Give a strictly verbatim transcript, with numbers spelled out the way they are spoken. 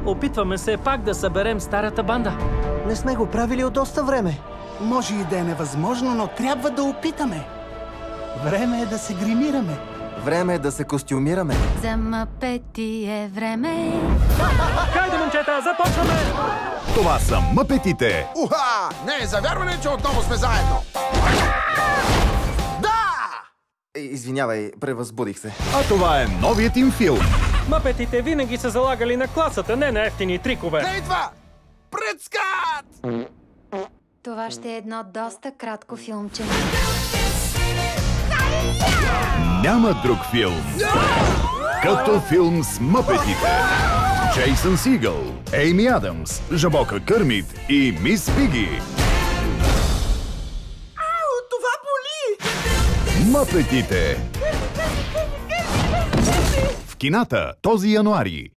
Опитваме се пак да съберем старата банда. Не сме го правили от доста време. Може и да е невъзможно, но трябва да опитаме. Време е да се гримираме. Време е да се костюмираме. За мъпети е време. Хайде, момчета, започваме! Това са Мъпетите. Уха! Не е за вярване, че отново сме заедно. Да! Извинявай, превъзбудих се. А това е новият им филм. Мъпетите винаги са залагали на класата, не на ефтини трикове. Не идва! Пръцкат! Това ще е едно доста кратко филмче. Няма друг филм като филм с Мъпетите. Джейсън Сигъл, Ейми Адамс, Жабока Кърмит и Мис Пиги. Ау, това боли! Мъпетите. В кината този януари.